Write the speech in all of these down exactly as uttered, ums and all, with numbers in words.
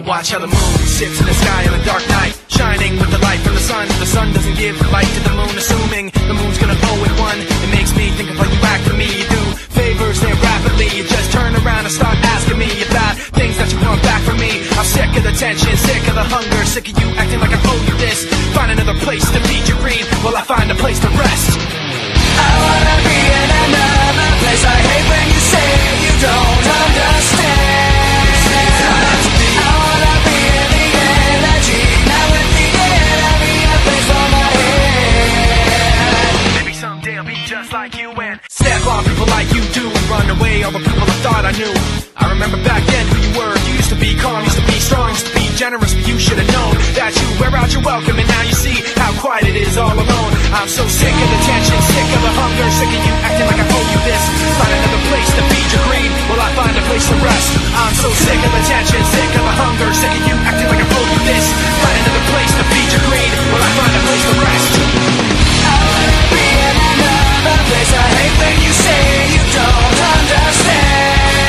Watch how the moon sits in the sky on a dark night, shining with the light from the sun. The sun doesn't give the light to the moon, assuming the moon's gonna go with one. It makes me think of how you act for me. You do favors there rapidly, you just turn around and start asking me about things that you want back from me. I'm sick of the tension, sick of the hunger, sick of you acting like I owe you this. Find another place to feed your greed while I find a place to rest. I wanna be in another place. I hate when you say you don't understand. I wanna be in the energy, not with the enemy. A place for my head. Maybe someday I'll be just like you and step on people like you do and run away all the people I thought I knew. I remember back then who you were. You used to be calm, used to be strong, used to be generous, but you should have known that you wear out your welcome, and now you see how quiet it is all alone. I'm so sick of the tension, sick of the hunger, sick of you acting like I owe you this. Find another place to feed your greed while I find a place to rest. I'm so sick of the tension, sick of the hunger, sick of you acting like I owe you this. Find another place to feed your greed while I find a place to rest. I wanna be in another place. I hate when you say you don't understand.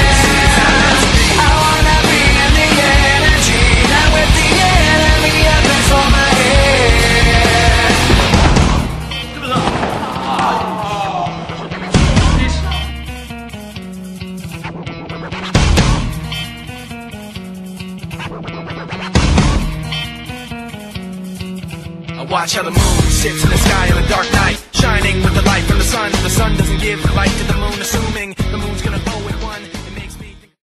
I wanna be in the energy, not with the enemy. A place for my head. I watch how the moon sits in the sky on a dark night, shining with the light from the sun. The sun doesn't give the light to